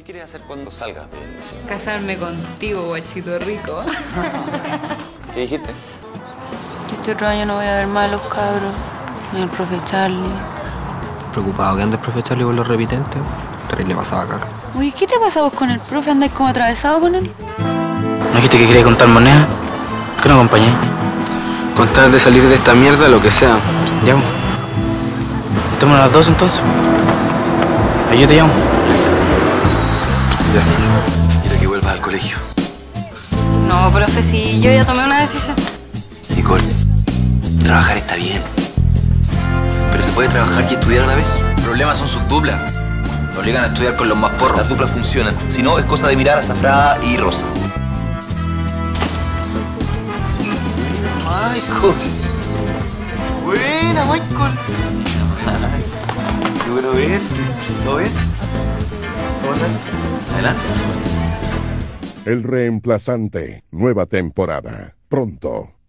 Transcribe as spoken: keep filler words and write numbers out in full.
¿Qué quieres hacer cuando salgas del liceo? Casarme contigo, guachito rico. ¿Qué dijiste? Yo este otro año no voy a ver más a los cabros, ni al profe Charlie. Preocupado que ande el profe Charlie con los repitentes. Pero le pasaba caca. Oye, ¿qué te pasa vos con el profe? ¿Andáis como atravesado con él? ¿No dijiste que querías contar moneda? ¿Por qué no acompañé? Con tal de salir de esta mierda, lo que sea. Ya, vamos. Estamos a las dos entonces. Ahí yo te llamo. Ya. Quiero que vuelvas al colegio. No, profe, si yo ya tomé una decisión. Nicole, trabajar está bien. Pero se puede trabajar y estudiar a la vez. El problema son sus duplas. Lo obligan a estudiar con los más porros. Las duplas funcionan. Si no, es cosa de mirar a Zafrada y Rosa. Michael. Buena, Michael. Qué bueno ver. ¿Todo bien? ¿Cómo estás? Adelante. El reemplazante, nueva temporada. Pronto.